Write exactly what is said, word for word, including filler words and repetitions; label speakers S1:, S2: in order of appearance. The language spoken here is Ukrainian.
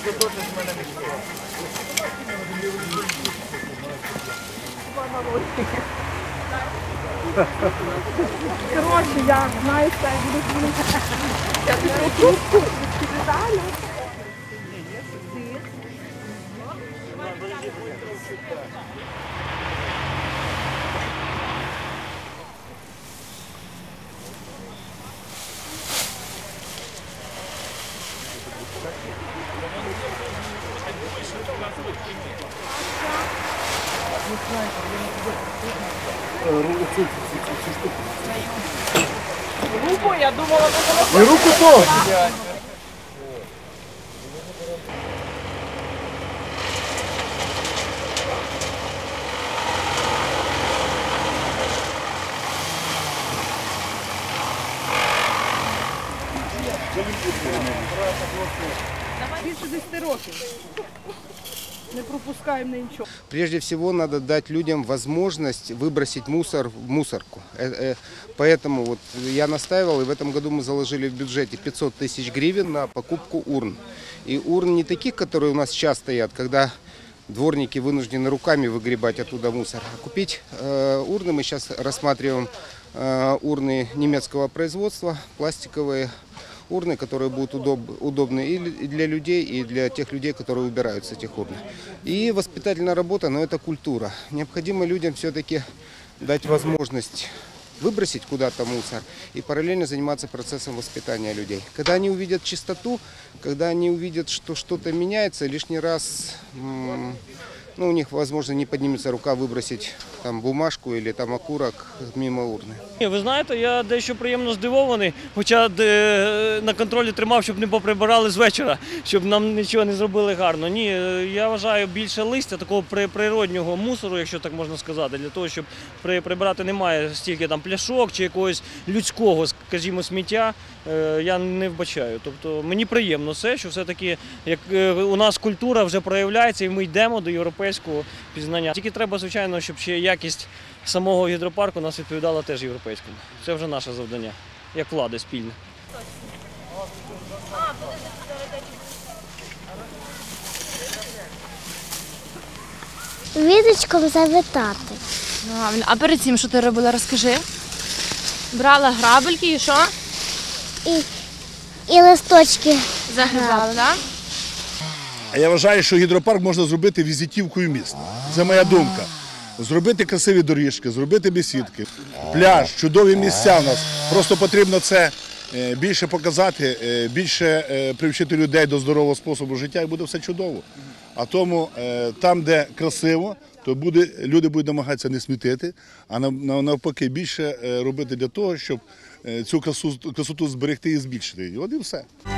S1: Коротше, я знаю, що я буду змінити. Я пишу трубку. Далі. Руку, я думала, це було...
S2: І руку теж.
S1: Більше десяти років. Не пропускаем ничего.
S3: Прежде всего надо дать людям возможность выбросить мусор в мусорку. Поэтому вот я настаивал, и в этом году мы заложили в бюджете пятьсот тысяч гривен на покупку урн. И урн не таких, которые у нас сейчас стоят, когда дворники вынуждены руками выгребать оттуда мусор. А купить э, урны, мы сейчас рассматриваем э, урны немецкого производства, пластиковые урны, которые будут удоб, удобны и для людей, и для тех людей, которые убирают с этих урн. И воспитательная работа, но это культура. Необходимо людям все-таки дать возможность выбросить куда-то мусор и параллельно заниматься процессом воспитания людей. Когда они увидят чистоту, когда они увидят, что что-то меняется, лишний раз ну, у них, возможно, не поднимется рука выбросить там бумажку или там окурок мимо урни.
S4: Ви знаєте, я дещо приємно здивований, хоча на контролі тримав, щоб не поприбирали з вечора, щоб нам нічого не зробили гарно. Ні, я вважаю, більше листя, такого природнього мусору, якщо так можна сказати, для того, щоб прибирати немає стільки там пляшок чи якогось людського, скажімо, сміття, я не вбачаю. Тобто мені приємно все, що все-таки як у нас культура вже проявляється і ми йдемо до європейського пізнання. Тільки треба, звичайно, щоб ще якість самого гідропарку нас відповідала теж європейському. Це вже наше завдання, як влади спільне.
S5: Візочком завітати.
S6: А перед цим, що ти робила, розкажи? Брала грабельки і що?
S5: І, і листочки
S6: загрібала, так?
S2: А я вважаю, що гідропарк можна зробити візитівкою міста. Це моя думка. Зробити красиві доріжки, зробити бесідки, пляж, чудові місця в нас. Просто потрібно це більше показати, більше привчити людей до здорового способу життя і буде все чудово. А тому там, де красиво, то буде, люди будуть намагатися не смітити, а навпаки більше робити для того, щоб цю красу, красоту зберегти і збільшити. І от і все.